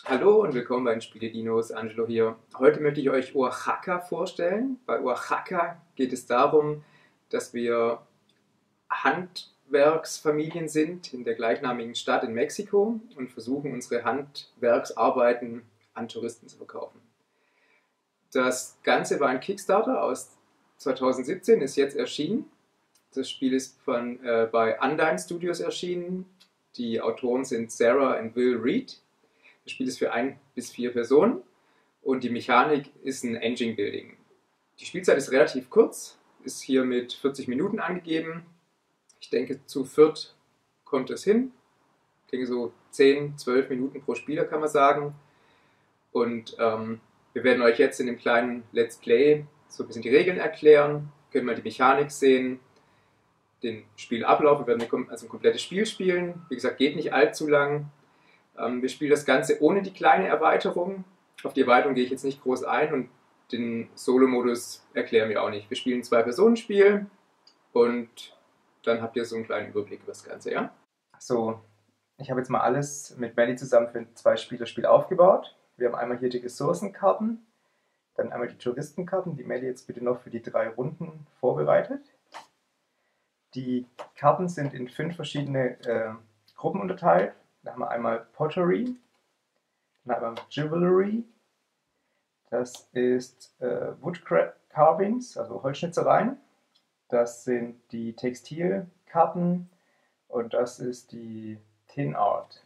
Hallo und willkommen bei den Spieledinos, Angelo hier. Heute möchte ich euch Oaxaca vorstellen. Bei Oaxaca geht es darum, dass wir Handwerksfamilien sind in der gleichnamigen Stadt in Mexiko und versuchen, unsere Handwerksarbeiten an Touristen zu verkaufen. Das Ganze war ein Kickstarter aus 2017, ist jetzt erschienen. Das Spiel ist bei Undyne Studios erschienen. Die Autoren sind Sarah und Will Reed. Das Spiel ist für 1 bis 4 Personen und die Mechanik ist ein Engine Building. Die Spielzeit ist relativ kurz, ist hier mit 40 Minuten angegeben. Ich denke, zu viert kommt es hin. Ich denke, so 10, 12 Minuten pro Spieler kann man sagen. Und wir werden euch jetzt in dem kleinen Let's Play so ein bisschen die Regeln erklären. Können mal die Mechanik sehen, den Spielablauf. Wir werden also ein komplettes Spiel spielen. Wie gesagt, geht nicht allzu lang. Wir spielen das Ganze ohne die kleine Erweiterung. Auf die Erweiterung gehe ich jetzt nicht groß ein und den Solo-Modus erklären wir auch nicht. Wir spielen ein Zwei-Personen-Spiel und dann habt ihr so einen kleinen Überblick über das Ganze, ja? So, ich habe jetzt mal alles mit Melly zusammen für ein Zwei-Spieler-Spiel aufgebaut. Wir haben einmal hier die Ressourcenkarten, dann einmal die Touristenkarten, die Melly jetzt bitte noch für die 3 Runden vorbereitet. Die Karten sind in 5 verschiedene Gruppen unterteilt. Da haben wir einmal Pottery, dann haben wir Jewelry, das ist Wood Carvings, also Holzschnitzereien. Das sind die Textilkarten und das ist die Tin Art.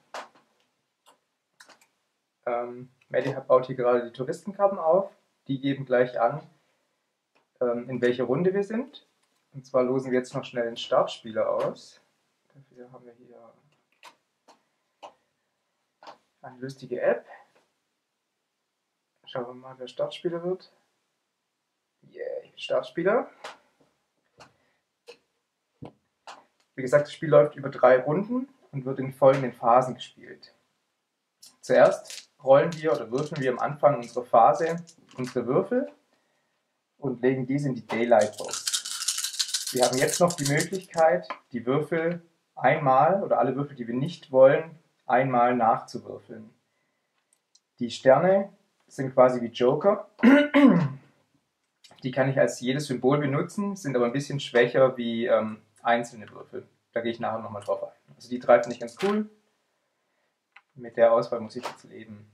Melly baut hier gerade die Touristenkarten auf. Die geben gleich an, in welche Runde wir sind. Und zwar losen wir jetzt noch schnell den Startspieler aus. Dafür haben wir hier eine lustige App. Schauen wir mal, wer Startspieler wird. Yeah, ich bin Startspieler. Wie gesagt, das Spiel läuft über 3 Runden und wird in folgenden Phasen gespielt. Zuerst rollen wir oder würfeln wir am Anfang unserer Phase unsere Würfel und legen diese in die Daylight Box. Wir haben jetzt noch die Möglichkeit, die Würfel einmal oder alle Würfel, die wir nicht wollen, einmal nachzuwürfeln. Die Sterne sind quasi wie Joker. Die kann ich als jedes Symbol benutzen, sind aber ein bisschen schwächer wie einzelne Würfel. Da gehe ich nachher nochmal drauf ein. Also die 3 finde ich ganz cool. Mit der Auswahl muss ich jetzt leben.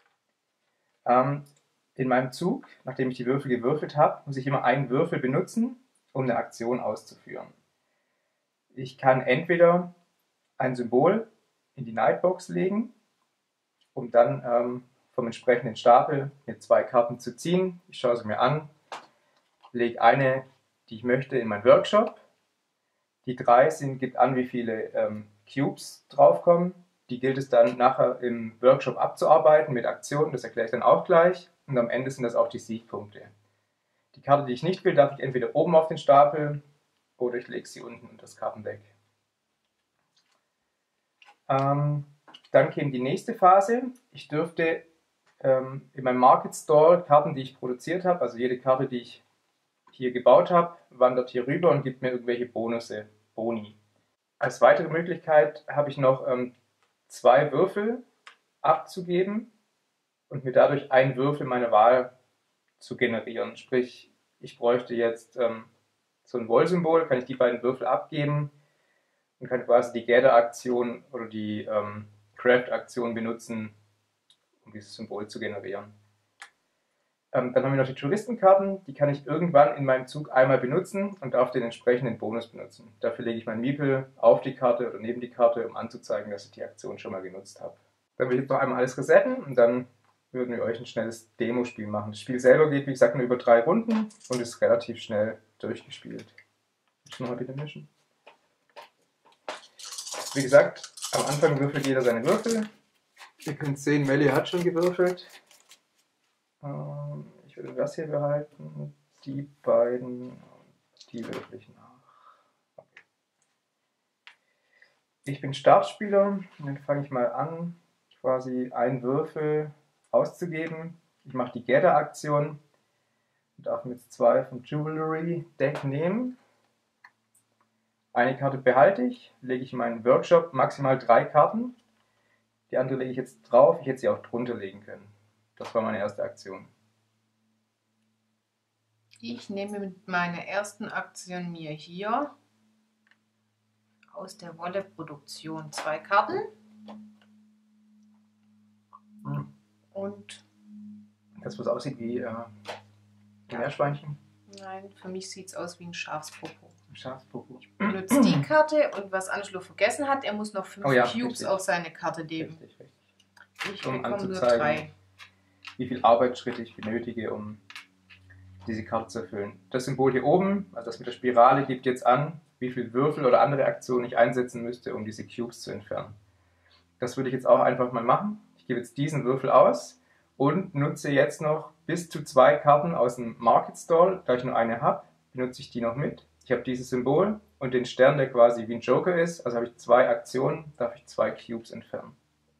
In meinem Zug, nachdem ich die Würfel gewürfelt habe, muss ich immer einen Würfel benutzen, um eine Aktion auszuführen. Ich kann entweder ein Symbol in die Nightbox legen, um dann vom entsprechenden Stapel mir 2 Karten zu ziehen. Ich schaue sie mir an, lege eine, die ich möchte, in meinen Workshop. Die 3 gibt an, wie viele Cubes draufkommen. Die gilt es dann nachher im Workshop abzuarbeiten mit Aktionen, das erkläre ich dann auch gleich. Und am Ende sind das auch die Siegpunkte. Die Karte, die ich nicht will, darf ich entweder oben auf den Stapel oder ich lege sie unten unter das Kartendeck. Dann käme die nächste Phase. Ich dürfte in meinem Market Store Karten, die ich produziert habe, also jede Karte, die ich hier gebaut habe, wandert hier rüber und gibt mir irgendwelche Boni. Als weitere Möglichkeit habe ich noch 2 Würfel abzugeben und mir dadurch einen Würfel meiner Wahl zu generieren. Sprich, ich bräuchte jetzt so ein Wollsymbol, kann ich die beiden Würfel abgeben und kann quasi die Gather-Aktion oder die Craft-Aktion benutzen, um dieses Symbol zu generieren. Dann haben wir noch die Touristenkarten, die kann ich irgendwann in meinem Zug einmal benutzen und darf den entsprechenden Bonus benutzen. Dafür lege ich mein Meeple auf die Karte oder neben die Karte, um anzuzeigen, dass ich die Aktion schon mal genutzt habe. Dann will ich jetzt noch einmal alles resetten und dann würden wir euch ein schnelles Demospiel machen. Das Spiel selber geht, wie gesagt, nur über 3 Runden und ist relativ schnell durchgespielt. Willst du nochmal bitte mischen? Wie gesagt, am Anfang würfelt jeder seine Würfel. Ihr könnt sehen, Melly hat schon gewürfelt. Ich würde das hier behalten, die beiden, die würfel ich nach. Okay. Ich bin Startspieler und dann fange ich mal an, quasi einen Würfel auszugeben. Ich mache die Gather-Aktion und darf mir jetzt 2 vom Jewelry Deck nehmen. Eine Karte behalte ich, lege ich in meinen Workshop maximal 3 Karten. Die andere lege ich jetzt drauf. Ich hätte sie auch drunter legen können. Das war meine erste Aktion. Ich nehme mit meiner ersten Aktion mir hier aus der Wolleproduktion 2 Karten. Und Das, was aussieht wie Meerschweinchen. nein, für mich sieht es aus wie ein Schafspopo. Ein Schafspopo. Ich benutze die Karte und was Angelo vergessen hat, er muss noch 5 Oh ja, Cubes richtig. auf seine Karte geben. Richtig, richtig. Ich Um bekomme nur anzuzeigen, 3. wie viel Arbeitsschritte ich benötige, um diese Karte zu erfüllen. Das Symbol hier oben, also das mit der Spirale, gibt jetzt an, wie viel Würfel oder andere Aktionen ich einsetzen müsste, um diese Cubes zu entfernen. Das würde ich jetzt auch einfach mal machen. Ich gebe jetzt diesen Würfel aus und nutze jetzt noch bis zu 2 Karten aus dem Market Stall. Da ich nur eine habe, benutze ich die noch mit. Ich habe dieses Symbol und den Stern, der quasi wie ein Joker ist. Also habe ich 2 Aktionen, darf ich 2 Cubes entfernen.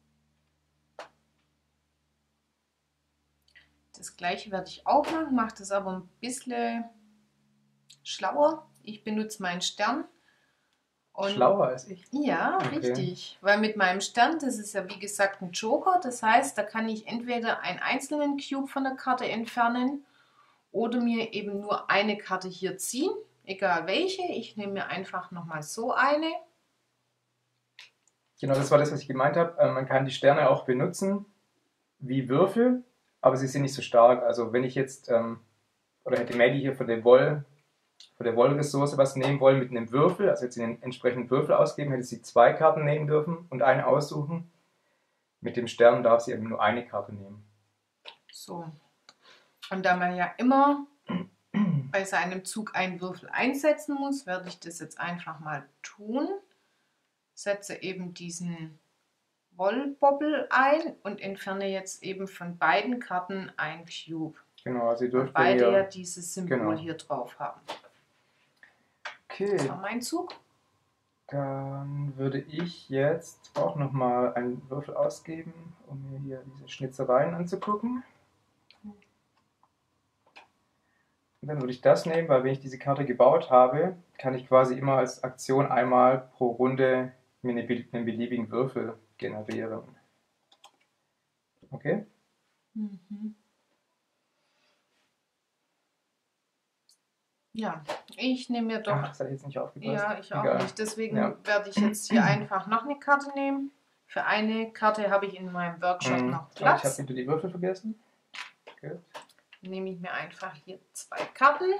Das gleiche werde ich auch machen, mache das aber ein bisschen schlauer. Ich benutze meinen Stern. Und Schlauer als ich. ja, Okay. richtig. Weil mit meinem Stern, das ist ja wie gesagt ein Joker, das heißt, da kann ich entweder einen einzelnen Cube von der Karte entfernen oder mir eben nur eine Karte hier ziehen, egal welche. Ich nehme mir einfach nochmal so eine. Genau, das war das, was ich gemeint habe. Man kann die Sterne auch benutzen wie Würfel, aber sie sind nicht so stark. Also wenn ich jetzt, oder hätte Maddie hier von der Wollressource was nehmen wollen mit einem Würfel, also jetzt den entsprechenden Würfel ausgeben, hätte sie 2 Karten nehmen dürfen und eine aussuchen. Mit dem Stern darf sie eben nur eine Karte nehmen. So. Und da man ja immer bei seinem Zug einen Würfel einsetzen muss, werde ich das jetzt einfach mal tun. Setze eben diesen Wollbobbel ein und entferne jetzt eben von beiden Karten ein Cube. Genau, also ihr Weil dürft beide ja hier... dieses Symbol genau. hier drauf haben. Okay, Das war mein Zug. dann würde ich jetzt auch nochmal einen Würfel ausgeben, um mir hier diese Schnitzereien anzugucken. Und dann würde ich das nehmen, weil wenn ich diese Karte gebaut habe, kann ich quasi immer als Aktion einmal pro Runde mir einen beliebigen Würfel generieren. Okay? Mhm. Ja, ich nehme mir doch. Ach, das hat jetzt nicht aufgepasst. Ja, ich auch Egal. nicht. Deswegen Ja. werde ich jetzt hier einfach noch eine Karte nehmen. Für eine Karte habe ich in meinem Workshop noch Ich habe Platz. hinter die Würfel vergessen. Gut. Nehme ich mir einfach hier 2 Karten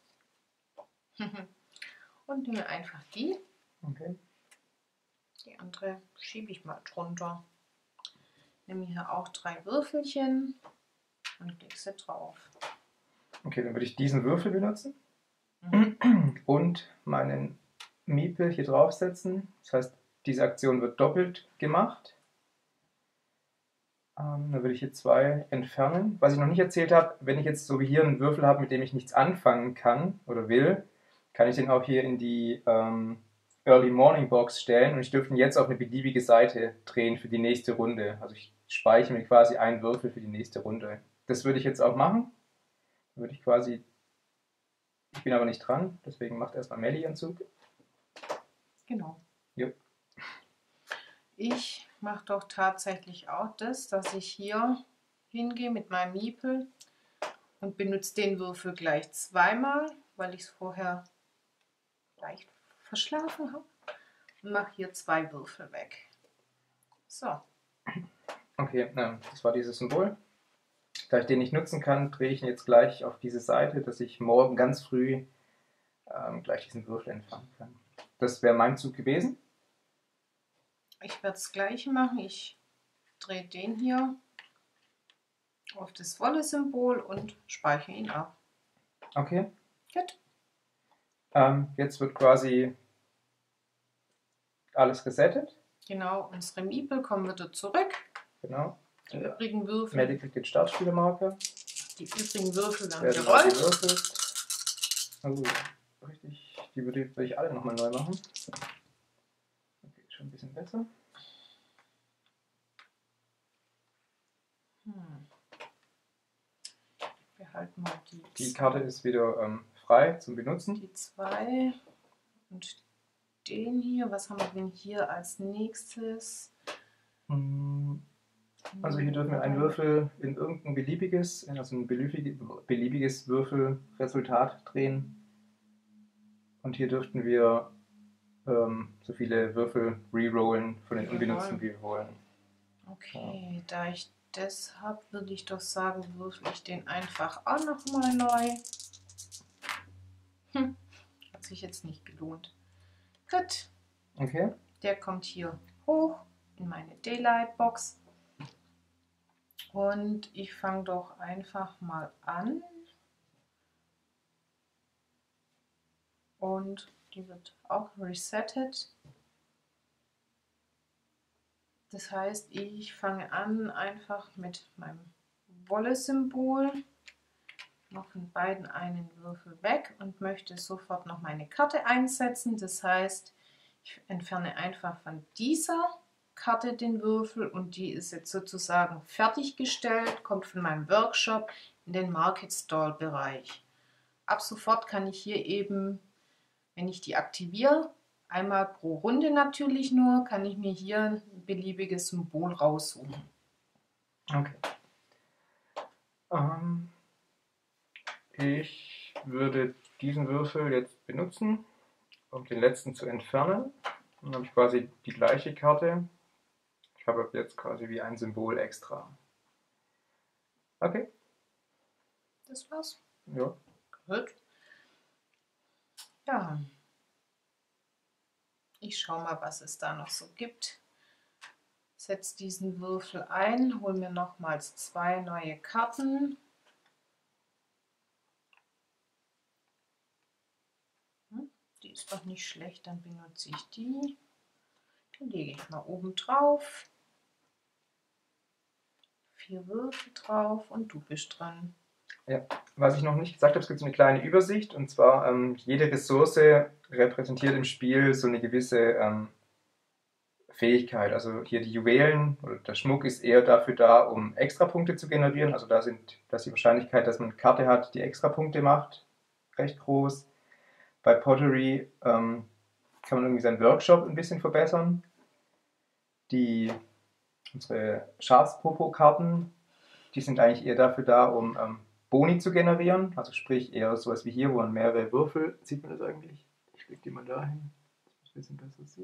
und nehme einfach die. Okay. Die andere schiebe ich mal drunter. Nehme hier auch 3 Würfelchen und lege sie drauf. Okay, dann würde ich diesen Würfel benutzen Mhm. und meinen Miepel hier draufsetzen. Das heißt, diese Aktion wird doppelt gemacht. Dann würde ich hier 2 entfernen. Was ich noch nicht erzählt habe, wenn ich jetzt so wie hier einen Würfel habe, mit dem ich nichts anfangen kann oder will, kann ich den auch hier in die Early Morning Box stellen und ich dürfte ihn jetzt auf eine beliebige Seite drehen für die nächste Runde. Also ich speichere mir quasi einen Würfel für die nächste Runde. Das würde ich jetzt auch machen. Würde ich quasi. Ich bin aber nicht dran, deswegen macht erstmal Melli ihren Zug. Genau. Jo. Ich mache doch tatsächlich auch das, dass ich hier hingehe mit meinem Miepel und benutze den Würfel gleich 2-mal, weil ich es vorher leicht verschlafen habe. Und mache hier 2 Würfel weg. So. Okay, das war dieses Symbol. Da ich den nicht nutzen kann, drehe ich ihn jetzt gleich auf diese Seite, dass ich morgen ganz früh gleich diesen Würfel entfernen kann. Das wäre mein Zug gewesen. Ich werde das gleiche machen. Ich drehe den hier auf das Wolle-Symbol und speichere ihn ab. Okay. Gut. Jetzt wird quasi alles resettet. Genau, unsere Miepel kommen wieder zurück. Genau. Die übrigen Würfel, Melli kriegt den Startspielermarker. die übrigen Würfel werden Werden gerollt. gewürfelt. Also, richtig, die würde ich alle nochmal neu machen. Okay, schon ein bisschen besser. Wir halten mal Die Karte ist wieder frei zum Benutzen. die 2 und den hier. Was haben wir denn hier als nächstes? Also hier dürfen wir einen Würfel in irgendein beliebiges, also ein beliebiges Würfelresultat drehen. Und hier dürften wir so viele Würfel rerollen von den unbenutzten, wie wir wollen. Okay, da ich das habe, würde ich doch sagen, würfel ich den einfach auch nochmal neu. Hat sich jetzt nicht gelohnt. Gut. Okay. Der kommt hier hoch in meine Daylight Box. Und ich fange doch einfach mal an. Und die wird auch resettet. Das heißt, ich fange an einfach mit meinem Wolle-Symbol. Noch von beiden einen Würfel weg und möchte sofort noch meine Karte einsetzen. Das heißt, ich entferne einfach von dieser Karte den Würfel und die ist jetzt sozusagen fertiggestellt, kommt von meinem Workshop in den Market Stall Bereich. Ab sofort kann ich hier eben, wenn ich die aktiviere, einmal pro Runde natürlich nur, kann ich mir hier ein beliebiges Symbol raussuchen. Okay. Ich würde diesen Würfel jetzt benutzen, um den letzten zu entfernen. Dann habe ich quasi die gleiche Karte. Ich habe jetzt quasi wie ein Symbol extra. Okay. Das war's. Ja. Gut. Ja. Ich schaue mal, was es da noch so gibt. Setze diesen Würfel ein, hole mir nochmals 2 neue Karten. Die ist doch nicht schlecht, dann benutze ich die. Die lege ich mal oben drauf. 4 Würfel drauf und du bist dran. Ja. Was ich noch nicht gesagt habe, es gibt so eine kleine Übersicht und zwar jede Ressource repräsentiert im Spiel so eine gewisse Fähigkeit. Also hier die Juwelen oder der Schmuck ist eher dafür da, um Extrapunkte zu generieren. Also da ist die Wahrscheinlichkeit, dass man eine Karte hat, die Extrapunkte macht, recht groß. Bei Pottery kann man irgendwie seinen Workshop ein bisschen verbessern. Unsere Schafspopo-Karten, die sind eigentlich eher dafür da, um Boni zu generieren. Also sprich eher sowas wie hier, wo man mehrere Würfel, sieht man das eigentlich? Ich lege die mal dahin, dass man es ein bisschen besser sieht.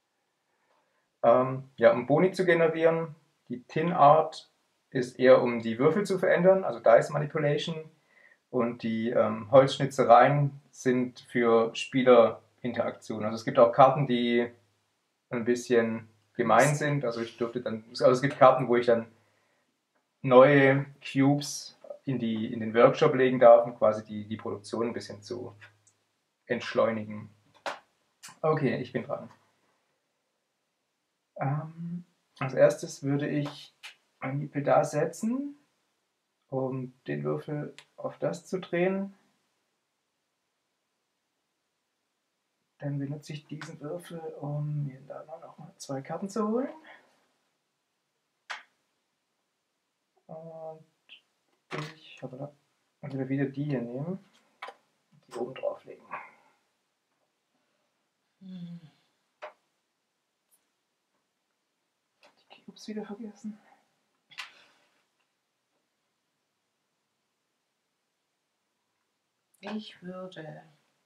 Ja, um Boni zu generieren. Die Tin Art ist eher, um die Würfel zu verändern, also Dice Manipulation. Und die Holzschnitzereien sind für Spielerinteraktion. Also es gibt auch Karten, die ein bisschen gemein sind. Also es gibt Karten, wo ich dann neue Cubes in den Workshop legen darf, um quasi die Produktion ein bisschen zu entschleunigen. Okay, ich bin dran. Als erstes würde ich ein Miepel da setzen, um den Würfel auf das zu drehen. Dann benutze ich diesen Würfel, um mir da noch mal 2 Karten zu holen. Und ich also wieder die hier nehmen und die oben drauflegen. Die Cubes wieder vergessen. Ich würde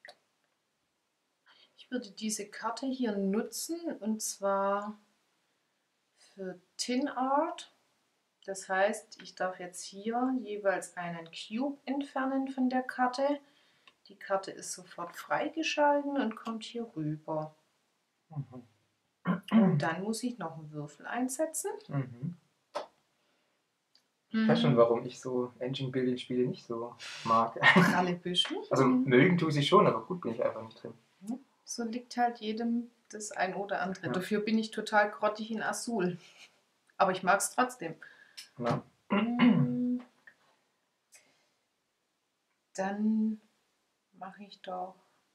diese Karte hier nutzen und zwar für Tin Art. Das heißt, ich darf jetzt hier jeweils einen Cube entfernen von der Karte. Die Karte ist sofort freigeschalten und kommt hier rüber. Und dann muss ich noch einen Würfel einsetzen. Ich weiß schon, warum ich so Engine-Building-Spiele nicht so mag. Alle Büschen. Also mögen tue sie schon, aber gut bin ich einfach nicht drin. So liegt halt jedem das ein oder andere. Ja. Dafür bin ich total grottig in Azul. Aber ich mag es trotzdem. Ja. Dann mache ich doch.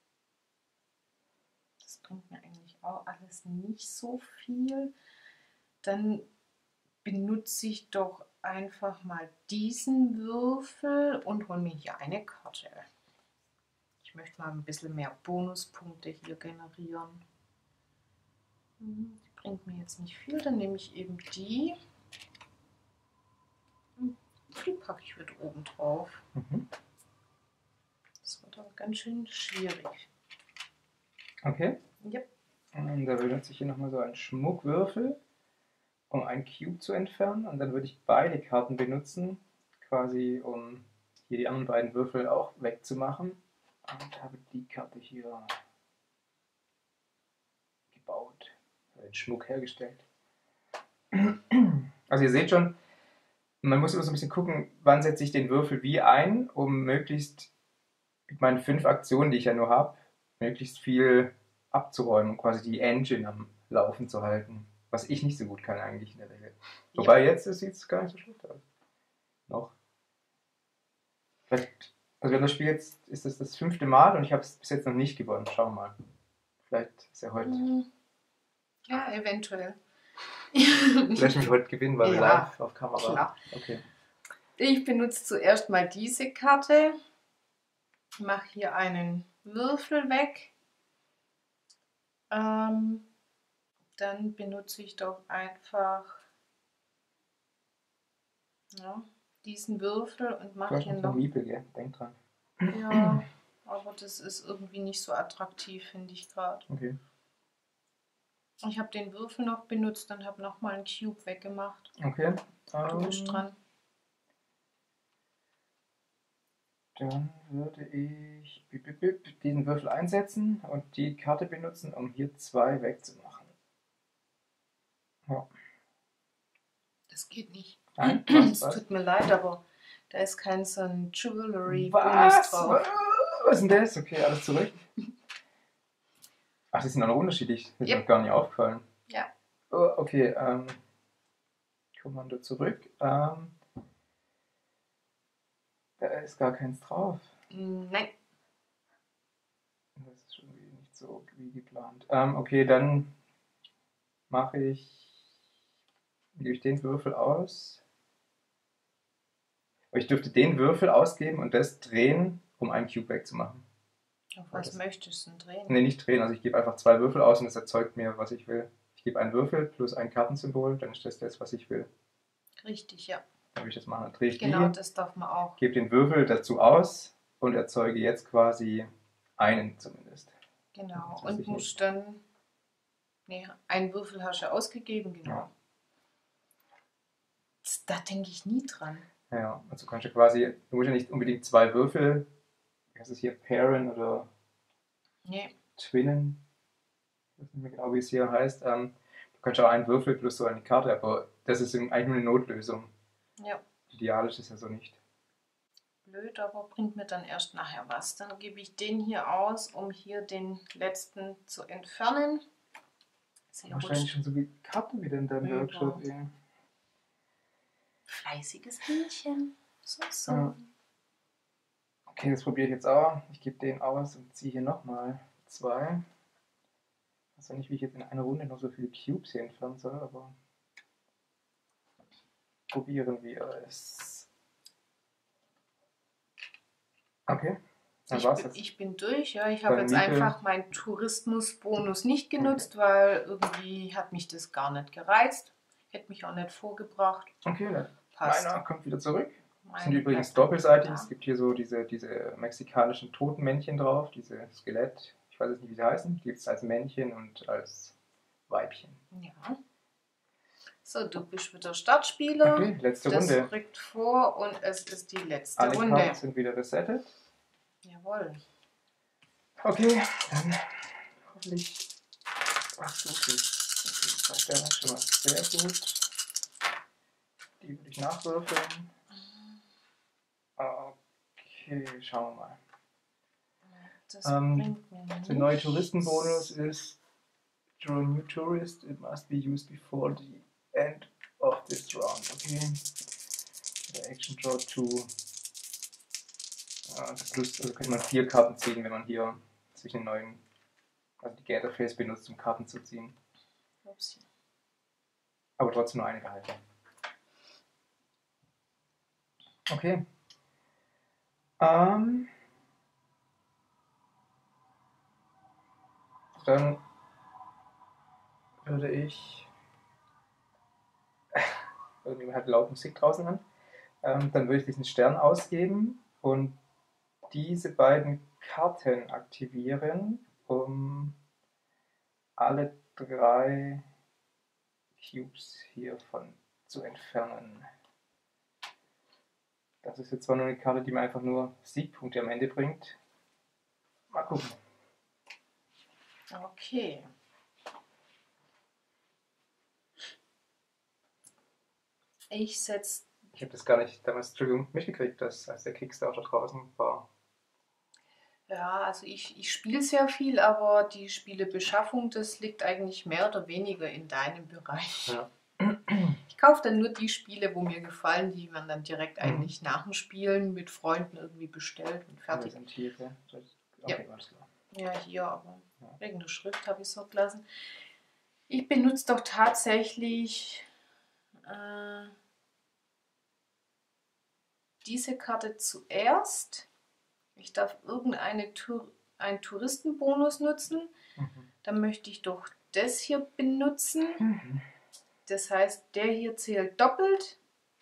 Das bringt mir eigentlich auch alles nicht so viel. Dann benutze ich doch einfach mal diesen Würfel und hole mir hier eine Karte. Ich möchte mal ein bisschen mehr Bonuspunkte hier generieren. Die bringt mir jetzt nicht viel, dann nehme ich eben die. Die packe ich wieder oben drauf. Mhm. Das wird aber ganz schön schwierig. Okay. Yep. Und da benutze ich hier nochmal so einen Schmuckwürfel, um einen Cube zu entfernen. Und dann würde ich beide Karten benutzen, quasi um hier die anderen beiden Würfel auch wegzumachen. Und habe die Karte hier gebaut, den Schmuck hergestellt. Also ihr seht schon, man muss immer so ein bisschen gucken, wann setze ich den Würfel wie ein, um möglichst mit meinen 5 Aktionen, die ich ja nur habe, möglichst viel abzuräumen und quasi die Engine am Laufen zu halten. Was ich nicht so gut kann eigentlich in der Regel. Wobei jetzt sieht es gar nicht so schlecht aus. Noch. Vielleicht, also wir haben das Spiel jetzt, ist das 5. Mal und ich habe es bis jetzt noch nicht gewonnen. Schauen wir mal. Vielleicht ist er heute. Ja, eventuell. Vielleicht mich heute gewinnen, weil wir Ja, live auf Kamera. klar. Okay. Ich benutze zuerst mal diese Karte. Mache hier einen Würfel weg. Dann benutze ich doch einfach diesen Würfel und Du mache hast hier noch noch. ein Miepel, gell? Denk dran. Ja, aber das ist irgendwie nicht so attraktiv, finde ich gerade. Okay. Ich habe den Würfel noch benutzt und habe nochmal einen Cube weggemacht. Okay. Du bist dran. Dann würde ich diesen Würfel einsetzen und die Karte benutzen, um hier 2 wegzumachen. Ja. Das geht nicht. Nein, Es was? tut mir leid, aber da ist kein so ein Jewelry-Bonus Was? drauf. Was ist denn das? Okay, alles zurück. Ach, die sind auch noch unterschiedlich. Das ist mir Yep. gar nicht aufgefallen. Ja. Oh, okay, Kommando zurück. Da ist gar keins drauf. Nein. Das ist schon nicht so wie geplant. Okay, dann gebe ich den Würfel aus. Aber ich dürfte den Würfel ausgeben und das drehen, um einen Cube wegzumachen. Auf was möchtest du denn drehen? Ne, nicht drehen. Also ich gebe einfach 2 Würfel aus und es erzeugt mir, was ich will. Ich gebe einen Würfel plus ein Kartensymbol, dann ist das, was ich will. Richtig, ja. Dann will ich das machen. Dann drehe ich Genau, die, das darf man auch. gebe den Würfel dazu aus und erzeuge jetzt quasi einen zumindest. Genau. Das weiß Und ich musst dann. Nee, einen Würfel hast du ausgegeben, genau. Ja. Da denke ich nie dran. Ja, also kannst du quasi, du musst ja nicht unbedingt 2 Würfel, wie heißt es hier, pairen oder twinnen, ich weiß nicht mehr genau, wie es hier heißt. Du kannst auch einen Würfel plus so eine Karte, aber das ist eigentlich nur eine Notlösung. Ja. Ideal ist es ja so nicht. Blöd, aber bringt mir dann erst nachher was. Dann gebe ich den hier aus, um hier den letzten zu entfernen. Wahrscheinlich schon so viele Karten wieder in deinem Workshop. Ja. Fleißiges Mädchen. So. Ja. Okay, das probiere ich jetzt auch. Ich gebe den aus und ziehe hier nochmal 2. Ich weiß auch nicht, wie ich jetzt in einer Runde noch so viele Cubes hier entfernen soll, aber probieren wir es. Okay, dann war's jetzt. Ich bin durch, ja. Ich habe jetzt einfach meinen Tourismusbonus nicht genutzt, weil irgendwie hat mich das gar nicht gereizt. Hätte mich auch nicht vorgebracht. Okay, dann Passt. meiner kommt wieder zurück. Meine Sind übrigens doppelseitig. Es gibt hier so diese mexikanischen Totenmännchen drauf, diese Skelett. Ich weiß jetzt nicht, wie sie heißen. Die gibt es als Männchen und als Weibchen. Ja. So, du bist wieder Startspieler. Okay, letzte Runde. Das rückt vor und es ist die letzte Alle Runde. Karten sind wieder resettet. Jawohl. Okay, dann hoffentlich. Ach so, okay. Das wäre schon mal sehr gut. Die würde ich nachwürfeln. Okay, schauen wir mal. Das bringt mir nichts. Der neue Touristenbonus ist Draw a new tourist. It must be used before the end of this round. Okay. Der Action Draw 2. Plus, also könnte man 4 Karten ziehen, wenn man hier zwischen den neuen, also die Gather Phase benutzt, um Karten zu ziehen. Ups. Aber trotzdem nur eine behalten. Okay. Dann würde ich, irgendjemand hat laut Musik draußen an, dann würde ich diesen Stern ausgeben und diese beiden Karten aktivieren, um alle 3 Cubes hiervon zu entfernen. Das ist jetzt zwar nur eine Karte, die mir einfach nur Siegpunkte am Ende bringt. Mal gucken. Okay. Ich setze. Ich habe das gar nicht damals, Entschuldigung, mitgekriegt, dass als der Kickstarter draußen war. Ja, also ich spiele sehr viel, aber die Spielebeschaffung, das liegt eigentlich mehr oder weniger in deinem Bereich. Ja. Ich kaufe dann nur die Spiele, wo mir gefallen, die man dann direkt eigentlich nach dem Spielen mit Freunden irgendwie bestellt und fertig. Präsentiere. Okay, alles klar. Ja, hier, aber Ja. wegen der Schrift habe ich es so gelassen. Ich benutze doch tatsächlich diese Karte zuerst. Ich darf einen Touristenbonus nutzen. Dann möchte ich doch das hier benutzen. Das heißt, der hier zählt doppelt.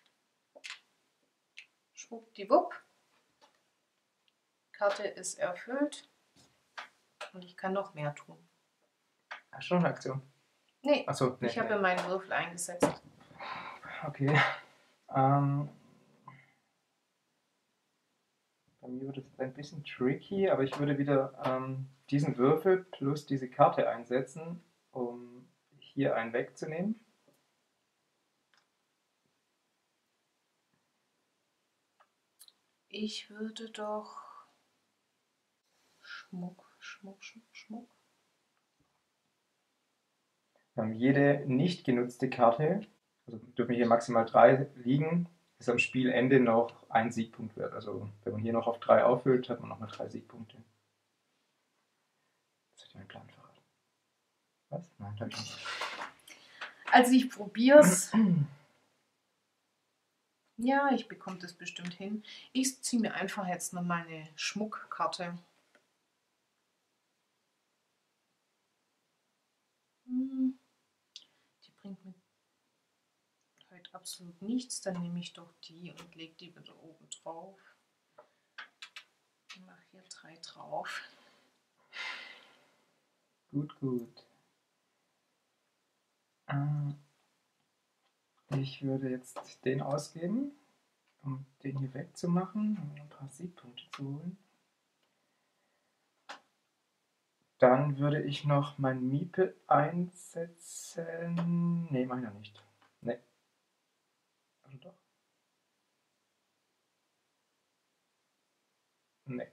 Schwuppdiwupp. Karte ist erfüllt. Und ich kann noch mehr tun. Hast du noch eine Aktion? Nee, Achso, nee. ich habe meinen Würfel eingesetzt. Okay. Bei mir wird es ein bisschen tricky, aber ich würde wieder diesen Würfel plus diese Karte einsetzen, um hier einen wegzunehmen. Ich würde doch Schmuck. Jede nicht genutzte Karte, also dürfen hier maximal 3 liegen, ist am Spielende noch ein Siegpunkt wert. Also wenn man hier noch auf 3 auffüllt, hat man nochmal 3 Siegpunkte. Das hat ja meinen Plan verraten. Was? Nein, habe ich nicht. Also ich probiere es. Ja, ich bekomme das bestimmt hin. Ich ziehe mir einfach jetzt noch mal eine Schmuckkarte. Die bringt mir heute absolut nichts. Dann nehme ich doch die und lege die wieder oben drauf. Ich mache hier 3 drauf. Gut. Ich würde jetzt den ausgeben, um den hier wegzumachen, um ein paar Siegpunkte zu holen. Dann würde ich noch mein Miepel einsetzen. Ne, mach ich noch nicht. Ne. Also doch. Ne.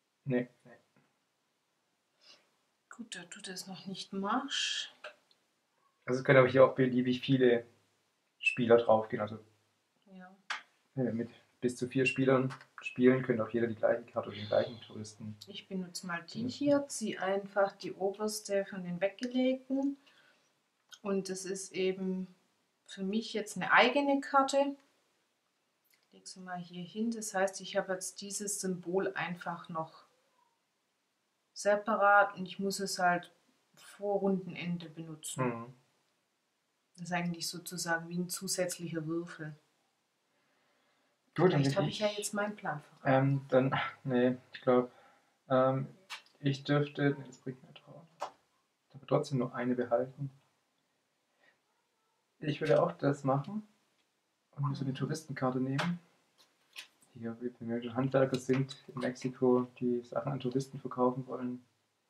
Gut, da du das noch nicht machst. Also es können aber hier auch beliebig viele Spieler draufgehen. Also Ja. mit bis zu 4 Spielern spielen, können auch jeder die gleiche Karte oder den gleichen Touristen. Ich benutze mal die hier, ziehe einfach die oberste von den weggelegten. Und das ist eben für mich jetzt eine eigene Karte. Ich lege sie mal hier hin. Das heißt, ich habe jetzt dieses Symbol einfach noch separat und ich muss es halt vor Rundenende benutzen. Das ist eigentlich sozusagen wie ein zusätzlicher Würfel. Gut, vielleicht habe ich ja jetzt meinen Plan verraten. Ich glaube, ich dürfte, das bringt mir drauf, ich darf trotzdem nur eine behalten. Ich würde auch das machen und mir so eine Touristenkarte nehmen. Hier, wenn wir Handwerker sind in Mexiko, die Sachen an Touristen verkaufen wollen.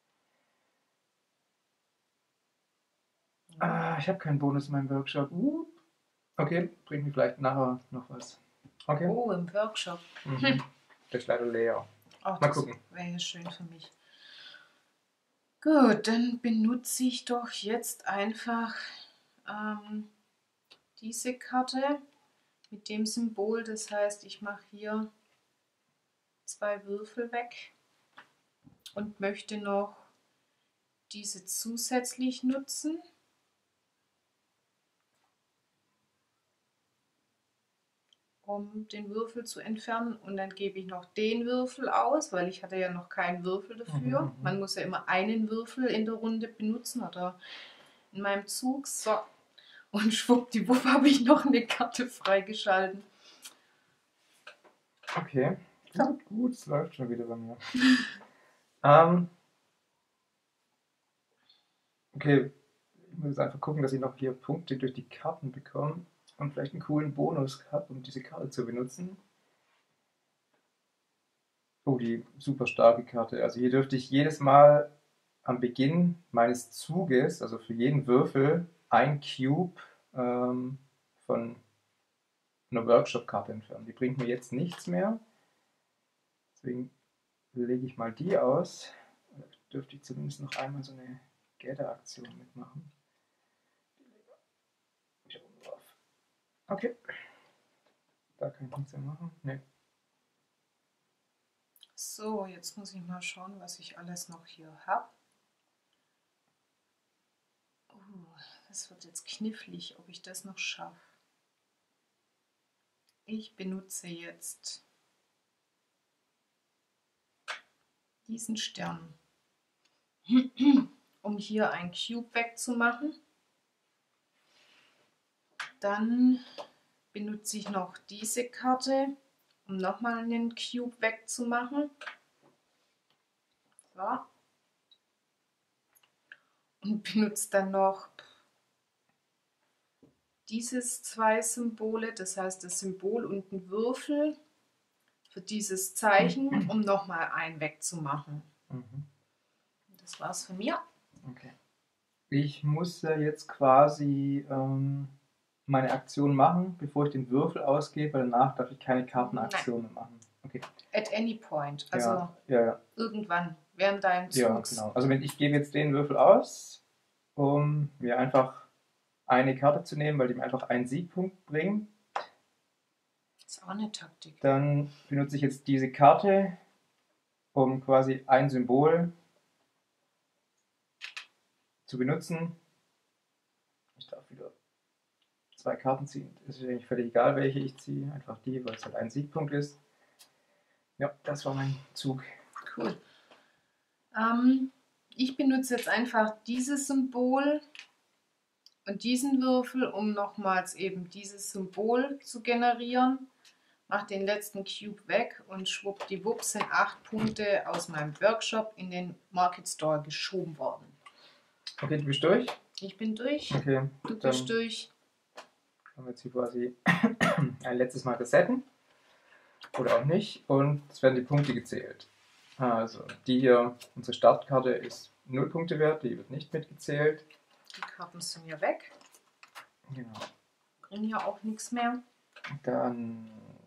Ich habe keinen Bonus in meinem Workshop. Okay, bringt mir vielleicht nachher noch was. Okay. Oh, im Workshop. Der ist leider leer. Auch Mal das gucken. wäre ja schön für mich. Gut, dann benutze ich doch jetzt einfach diese Karte mit dem Symbol. Das heißt, ich mache hier 2 Würfel weg und möchte noch diese zusätzlich nutzen. Um den Würfel zu entfernen, und dann gebe ich noch den Würfel aus, weil ich hatte ja noch keinen Würfel dafür. Man muss ja immer einen Würfel in der Runde benutzen oder in meinem Zug. So. Und schwuppdiwupp habe ich noch eine Karte freigeschalten. Okay. Gut, es läuft schon wieder bei mir. Okay, ich muss jetzt einfach gucken, dass ich noch hier Punkte durch die Karten bekomme und vielleicht einen coolen Bonus habe, um diese Karte zu benutzen. Oh, die super starke Karte. Also hier dürfte ich jedes Mal am Beginn meines Zuges, also für jeden Würfel, ein Cube von einer Workshop-Karte entfernen. Die bringt mir jetzt nichts mehr. Deswegen lege ich mal die aus. Da dürfte ich zumindest noch einmal so eine Gather-Aktion mitmachen. Ich oben drauf. Okay. Da kann ich nichts mehr machen. Nee. So, jetzt muss ich mal schauen, was ich alles noch hier habe. Das wird jetzt knifflig, ob ich das noch schaffe. Ich benutze jetzt diesen Stern, um hier ein Cube wegzumachen. Dann benutze ich noch diese Karte, um nochmal einen Cube wegzumachen. So. Und benutze dann noch dieses zwei Symbole, das heißt das Symbol und ein Würfel für dieses Zeichen, um nochmal einen wegzumachen. Mhm. Das war's von mir. Okay. Ich muss ja jetzt quasi meine Aktion machen, bevor ich den Würfel ausgebe, weil danach darf ich keine Kartenaktion mehr machen. Okay. At any point, also ja. irgendwann, während deinem Zugs. Ja, genau. Also ich gebe jetzt den Würfel aus, um mir einfach eine Karte zu nehmen, weil die mir einfach einen Siegpunkt bringt. Das ist auch eine Taktik. Dann benutze ich jetzt diese Karte, um quasi ein Symbol zu benutzen. Ich darf wieder 2 Karten ziehen. Es ist eigentlich völlig egal, welche ich ziehe. Einfach die, weil es halt ein Siegpunkt ist. Ja, das war mein Zug. Cool. Ich benutze jetzt einfach dieses Symbol und diesen Würfel, um nochmals eben dieses Symbol zu generieren. Mache den letzten Cube weg und schwuppdiwupp sind 8 Punkte aus meinem Workshop in den Market Store geschoben worden. Okay, du bist durch? Ich bin durch. Okay. Du bist durch. Können wir jetzt hier quasi ein letztes Mal resetten. Oder auch nicht. Und es werden die Punkte gezählt. Also, die hier, unsere Startkarte ist 0 Punkte wert, die wird nicht mitgezählt. Die Karten sind hier weg. Genau. Bringen hier auch nichts mehr. Dann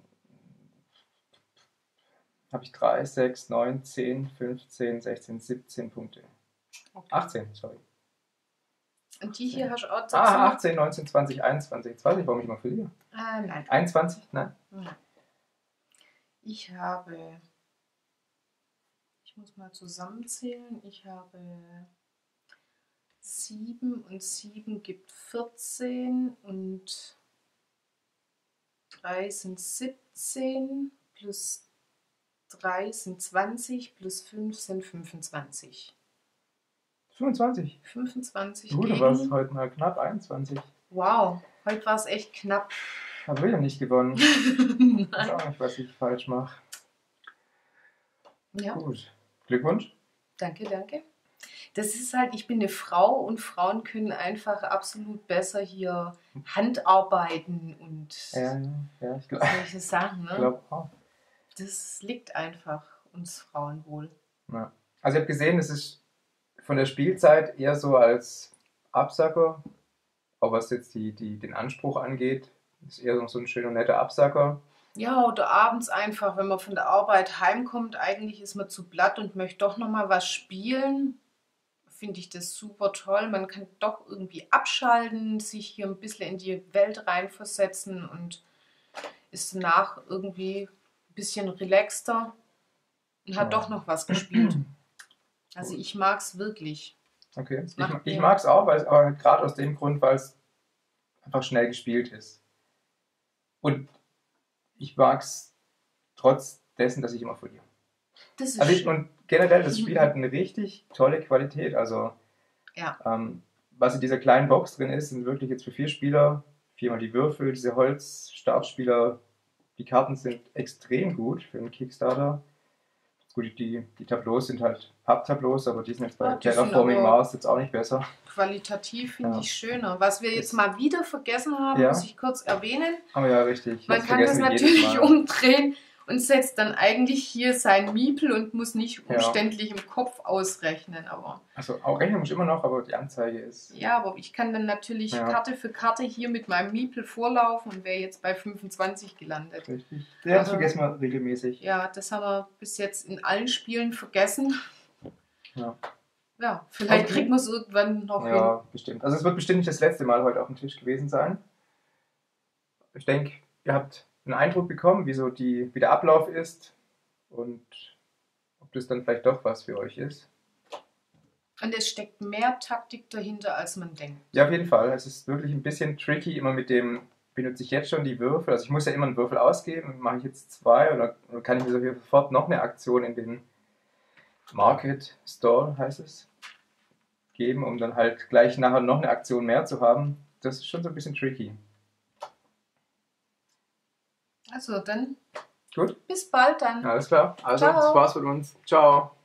habe ich 3, 6, 9, 10, 15, 16, 17 Punkte. Okay. 18, sorry. Und die hier hast du auch dazu. 18, 19, 20, 21. Jetzt weiß ich, warum ich mal verliere. Nein. 21? Nein. Ich muss mal zusammenzählen, ich habe 7 und 7 gibt 14 und 3 sind 17 plus 3 sind 20 plus 5 sind 25. 25. 25 Gut, du warst heute mal knapp 21. Wow, heute war es echt knapp. Habe wieder nicht gewonnen. Ich weiß auch nicht, was ich falsch mache. Ja. Gut. Glückwunsch. Danke. Das ist halt, ich bin eine Frau und Frauen können einfach absolut besser hier Handarbeiten und Ja, ich glaube. solche Sachen. Ne? Ich glaube auch. Das liegt einfach uns Frauen wohl. Ja. Also ich habe gesehen, es ist von der Spielzeit eher so als Absacker, auch was jetzt den Anspruch angeht, ist eher so ein schöner, netter Absacker. Ja, oder abends einfach, wenn man von der Arbeit heimkommt, eigentlich ist man zu platt und möchte doch nochmal was spielen. Finde ich das super toll. Man kann doch irgendwie abschalten, sich hier ein bisschen in die Welt reinversetzen und ist danach irgendwie ein bisschen relaxter und hat doch noch was gespielt. Also ich mag es wirklich. Okay, ich mag es auch, aber gerade aus dem Grund, weil es einfach schnell gespielt ist. Und ich mag es trotz dessen, dass ich immer verliere. Das ist schön. Und generell, das Spiel hat eine richtig tolle Qualität. Also, ja. was in dieser kleinen Box drin ist, sind wirklich jetzt für 4 Spieler, 4-mal die Würfel, diese Holz-Startspieler. Die Karten sind extrem gut für einen Kickstarter. Gut, die Tableaus sind halt Papptableaus, aber die sind jetzt bei Ja, die sind Terraforming aber Mars jetzt auch nicht besser. qualitativ finde Ja. ich schöner. Was wir jetzt Ist- mal wieder vergessen haben, Ja. muss ich kurz erwähnen. Oh ja, richtig. Man kann das vergessen wir jedes natürlich Mal. umdrehen und setzt dann eigentlich hier sein Miepel und muss nicht Ja. umständlich im Kopf ausrechnen. Aber Also auch rechnen muss ich immer noch, aber die Anzeige ist... ja, aber ich kann dann natürlich Ja. Karte für Karte hier mit meinem Miepel vorlaufen und wäre jetzt bei 25 gelandet. Richtig. Ja, das Also- vergessen wir regelmäßig. Ja, das haben wir bis jetzt in allen Spielen vergessen. Ja. Ja, vielleicht Okay. kriegt man es irgendwann noch hin. Ja, bestimmt. Also es wird bestimmt nicht das letzte Mal heute auf dem Tisch gewesen sein. Ich denke, ihr habt einen Eindruck bekommen, wie der Ablauf ist und ob das dann vielleicht doch was für euch ist. Und es steckt mehr Taktik dahinter, als man denkt. Ja, auf jeden Fall. Es ist wirklich ein bisschen tricky, immer mit dem, benutze ich jetzt schon die Würfel. Also ich muss ja immer einen Würfel ausgeben, mache ich jetzt 2 und dann kann ich mir sofort noch eine Aktion in den Market Store, heißt es, geben, um dann halt gleich nachher noch eine Aktion mehr zu haben. Das ist schon so ein bisschen tricky. Also dann Gut, bis bald dann. alles klar. Also, Ciao. das war's von uns. Ciao.